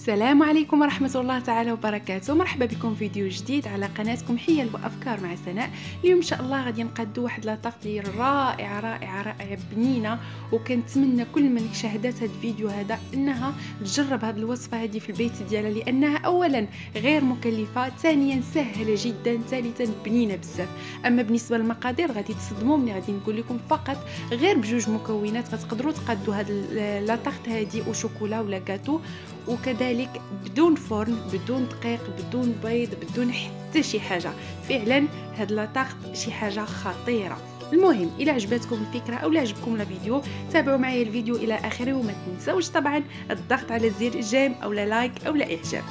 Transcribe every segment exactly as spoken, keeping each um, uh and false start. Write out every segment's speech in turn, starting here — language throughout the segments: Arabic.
السلام عليكم ورحمة الله تعالى وبركاته. مرحبا بكم في فيديو جديد على قناتكم حيل وأفكار مع سناء. اليوم إن شاء الله غادي نقدو واحد لاطاق لي رائعة رائعة رائعة بنينة، وكنتمنى كل من شاهدت هذا الفيديو هذا انها تجرب هذه الوصفة هذه في البيت ديالها، لانها اولا غير مكلفة، ثانيا سهلة جدا، ثالثا بنينة بزاف. اما بالنسبة للمقادير غادي تصدموا ملي غادي نقول لكم فقط غير بجوج مكونات غتقدروا تقادوا هذه لاطاق هذه او شوكولا ولا كاتو، وكذلك بدون فرن، بدون دقيق، بدون بيض، بدون حتى شي حاجه. فعلا هاد لاطاق شي حاجه خطيره. المهم الى عجبتكم الفكره او لا عجبكم الفيديو تابعوا معايا الفيديو الى اخره، وما تنساوش طبعا الضغط على زر جيم او لا لايك او لا اعجاب.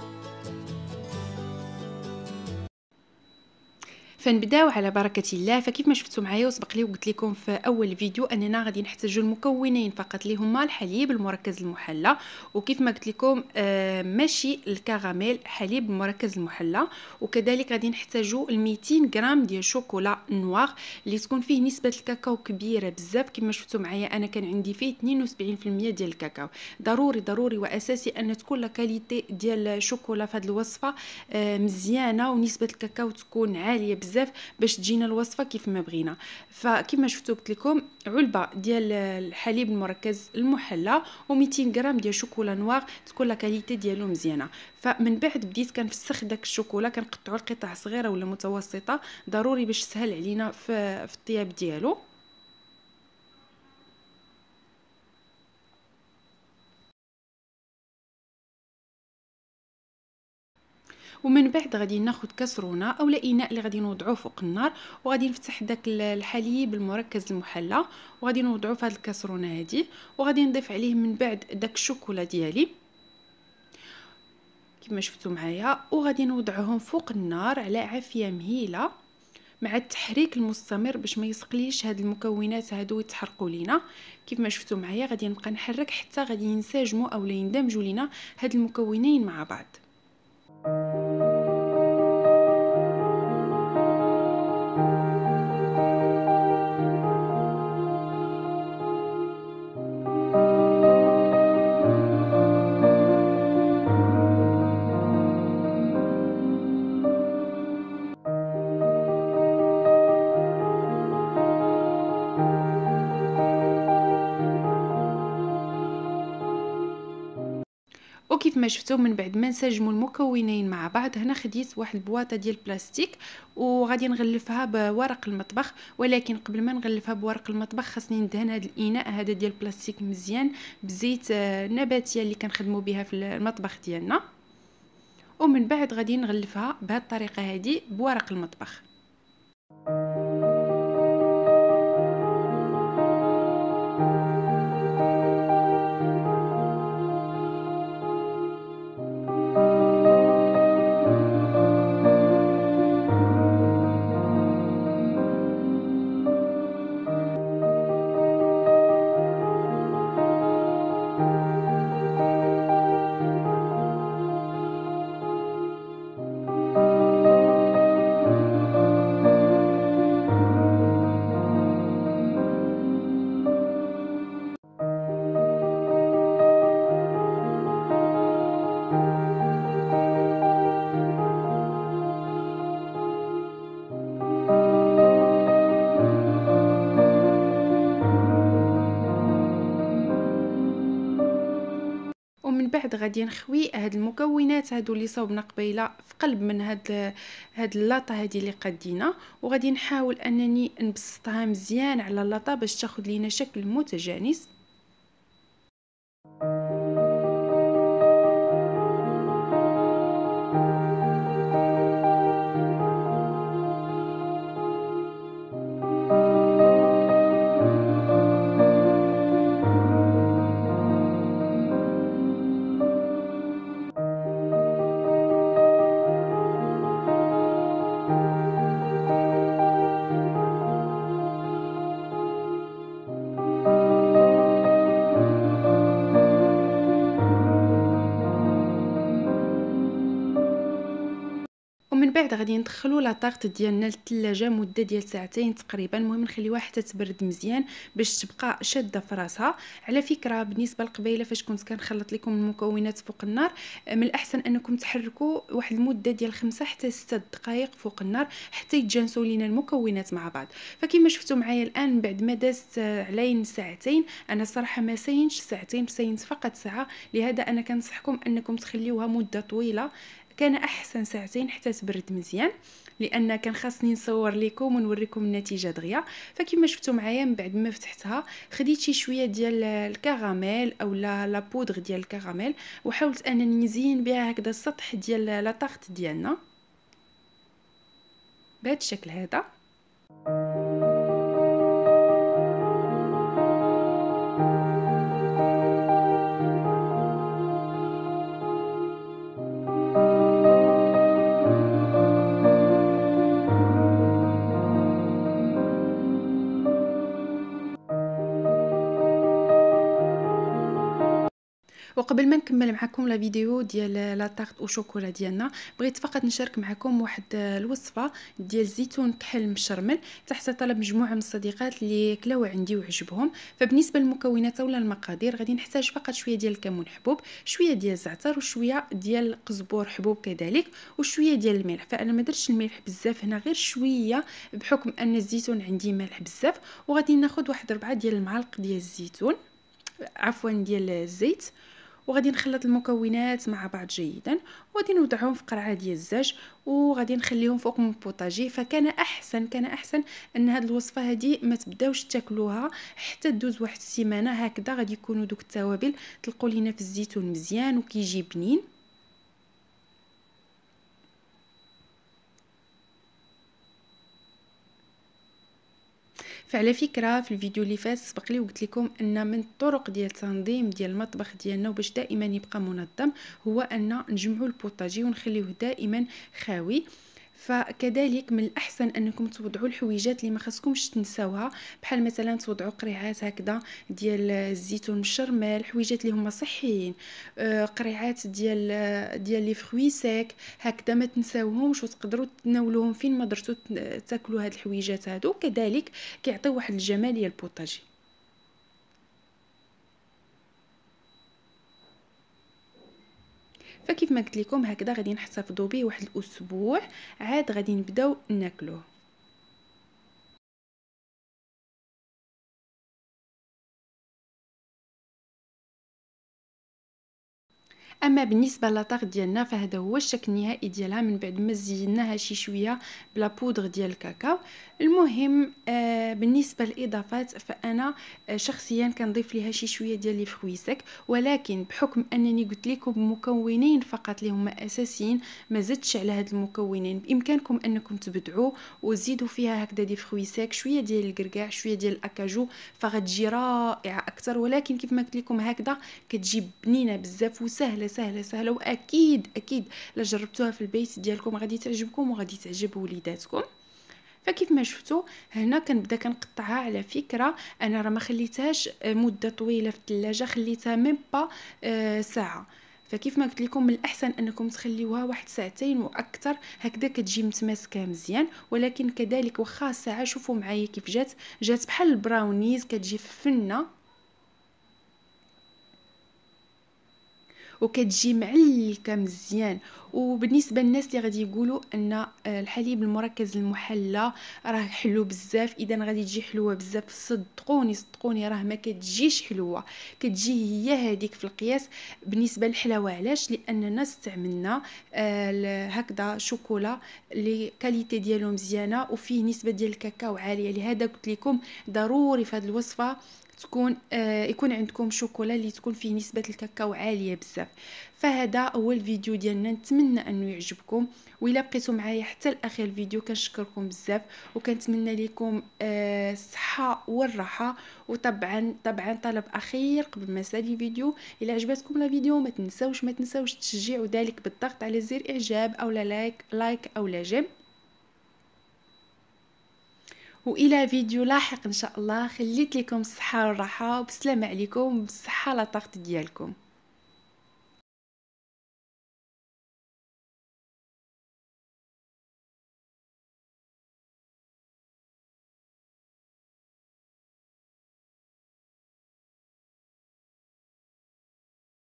فنبداو على بركه الله. فكيف ما شفتوا معايا وسبق لي وقلت لكم في اول فيديو اننا غادي نحتاجوا المكونين فقط اللي هما الحليب المركز المحلى، وكيف ما قلت لكم آه ماشي الكراميل، حليب المركز المحلى. وكذلك غادي نحتاجوا مئتين غرام ديال شوكولا نوار اللي تكون فيه نسبه الكاكاو كبيره بزاف. كما شفتوا معايا انا كان عندي فيه اثنين وسبعين بالمئة ديال الكاكاو. ضروري ضروري واساسي ان تكون لا كاليتي ديال الشوكولا في هذه الوصفه آه مزيانه، ونسبه الكاكاو تكون عاليه بزاف باش تجينا الوصفه كيف ما بغينا. فكما شفتوا قلت لكم علبه ديال الحليب المركز المحلى و200 غرام ديال شوكولا نوار تكون لا كاليتي ديالو مزيانه. فمن بعد بديت كنفسخ داك الشوكولا، كنقطعوا القطع صغيره ولا متوسطه، ضروري باش تسهل علينا في, في الطياب ديالو. ومن بعد غادي ناخذ كسرونه اولا اناء اللي غادي نوضعوه فوق النار، وغادي نفتح داك الحليب المركز المحلى وغادي نوضعوه في هذه الكسرونه هذه، وغادي نضيف عليه من بعد داك الشوكولا ديالي كما شفتوا معايا، وغادي نوضعهم فوق النار على عافيه مهيله مع التحريك المستمر باش ما يسقليش هاد المكونات هادو يتحرقوا لينا. كيف ما شفتوا معايا غادي نبقى نحرك حتى غادي ينسجموا اولا يندمجوا لينا هاد المكونين مع بعض. وكيف ما شفتوا من بعد ما نسجموا المكونين مع بعض، هنا خديت واحد البواطه ديال البلاستيك وغادي نغلفها بورق المطبخ. ولكن قبل ما نغلفها بورق المطبخ خاصني ندهن هذا الاناء هذا ديال البلاستيك مزيان بزيت نباتيه اللي كنخدموا بها في المطبخ ديالنا، ومن بعد غادي نغلفها بهذه الطريقه هذه بورق المطبخ. ومن بعد غادي نخوي هاد المكونات هادو اللي صوبنا قبيله في قلب من هاد هاد اللاطه هذه اللي قدينا، وغادي نحاول انني نبسطها مزيان على اللاطه باش تاخذ لينا شكل متجانس. غادي ندخلوا لا طارت ديالنا للثلاجه مده ديال ساعتين تقريبا. المهم نخليوها حتى تبرد مزيان باش تبقى شاده في راسها. على فكره بالنسبه لقبيله فاش كنت كنخلط لكم المكونات فوق النار، من الاحسن انكم تحركوا واحد المده ديال خمسة حتى ستة دقائق فوق النار حتى يتجانسوا لينا المكونات مع بعض. فكما شفتوا معايا الان بعد ما دازت علينا ساعتين، انا صراحه ما ساينش ساعتين، ساينت فقط ساعه. لهذا انا كنصحكم انكم تخليوها مده طويله، كان احسن ساعتين حتى تبرد مزيان، لان كان خاصني نصور لكم ونوريكم النتيجه دغيا. فكما شفتوا معايا من بعد ما فتحتها خديت شي شويه ديال الكراميل او لا لا بودر ديال الكراميل، وحاولت انني نزين بها هكذا السطح ديال لا طارت ديالنا بهذا الشكل هذا. وقبل ما نكمل معكم لا فيديو ديال لا طارت او شوكولا ديالنا، بغيت فقط نشارك معكم واحد الوصفه ديال الزيتون كحل مشرمل تحت طلب مجموعه من الصديقات اللي كلاو عندي وعجبهم. فبالنسبه للمكونات ولا المقادير غادي نحتاج فقط شويه ديال الكمون حبوب، شويه ديال الزعتر، وشويه ديال القزبور حبوب كذلك، وشويه ديال الملح. فانا ما درتش الملح بزاف هنا، غير شويه بحكم ان الزيتون عندي مالح بزاف. وغادي ناخذ واحد ربعة ديال المعالق ديال الزيتون، عفوا ديال الزيت، وغادي نخلط المكونات مع بعض جيدا، وغادي نوضعهم في قرعه ديال الزاج، وغادي نخليهم فوق من البوطاجي. فكان احسن كان احسن ان هذه الوصفه هذه ما تبداوش تاكلوها حتى دوز واحد السيمانه هكذا، غادي يكونوا دوك التوابل تلقوا لينا في الزيتون مزيان وكيجي بنين. فعلى فكره في الفيديو اللي فات سبق لي وقلت لكم ان من الطرق ديال التنظيم ديال المطبخ ديالنا وباش دائما يبقى منظم هو ان نجمعوا البوطاجي ونخليوه دائما خاوي. فكذلك من الاحسن انكم توضعوا الحويجات اللي ما خاصكمش تنساوها، بحال مثلا توضعوا قريعات هكذا ديال الزيتون مشرمل، الحويجات اللي هما صحيين، آه قريعات ديال ديال لي فروي سيك هكذا ما تنساوهمش، وتقدروا تناولوهم فين ما درتوا تاكلوا هاد الحويجات هادو. كذلك كيعطيو واحد الجماليه البوطاجي. فكيف ما قلت لكم هكذا غادي نحتفظوا به واحد الاسبوع، عاد غادي نبداو ناكلوه. اما بالنسبه لاطاغ ديالنا فهذا هو الشكل النهائي ديالها من بعد ما زيناها شي شويه بلا بودر ديال الكاكاو. المهم آه بالنسبه للاضافات فانا آه شخصيا كنضيف ليها شي شويه ديال لي فروي سيك، ولكن بحكم انني قلت لكم مكونين فقط اللي هما اساسيين ما زدتش على هاد المكونين، بامكانكم انكم تبدعوا وتزيدوا فيها هكذا دي فروي سيك، شويه ديال الكركاع، شويه ديال الاكاجو، فغتجي رائعه اكثر. ولكن كيف ما قلت لكم هكذا كتجي بنينه بزاف وسهله سهله سهله، واكيد اكيد لا جربتوها في البيت ديالكم غادي تعجبكم وغادي تعجب وليداتكم. فكيف ما شفتوا هنا كنبدا كنقطعها. على فكره انا راه ما خليتهاش مده طويله في الثلاجه، خليتها ميم با آه ساعه. فكيف ما قلت لكم من الاحسن انكم تخليوها واحد ساعتين واكثر هكذا كتجي متماسكه مزيان. ولكن كذلك واخا ساعه شوفوا معايا كيف جات جات بحال البراونيز، كتجي فنه وكتجي معلكه مزيان. وبالنسبه للناس اللي غادي يقولوا ان الحليب المركز المحلى راه حلو بزاف، اذا غادي تجي حلوه بزاف، صدقوني صدقوني راه ما كتجيش حلوه، كتجي هي هذيك في القياس بالنسبه للحلاوه. علاش؟ لاننا استعملنا آه هكذا شوكولا اللي كاليتي ديالو مزيانه وفيه نسبه ديال الكاكاو عاليه. لهذا قلت لكم ضروري في هذه الوصفه تكون آه يكون عندكم شوكولا اللي تكون فيه نسبه الكاكاو عاليه بزاف. فهذا هو الفيديو ديالنا، نتمنى انه يعجبكم. وإلا بقيتوا معايا حتى لاخر الفيديو كنشكركم بزاف وكنتمنى لكم آه الصحه والراحه. وطبعا طبعا طلب اخير قبل ما نسالي الفيديو، الا عجبتكم لا فيديو ما تنساوش ما تنساوش تشجيعوا ذلك بالضغط على زر اعجاب او لايك لايك او لا جيم. والى فيديو لاحق ان شاء الله. خليت لكم الصحه والراحه وبسلامه عليكم بالصحه لا طاقت ديالكم.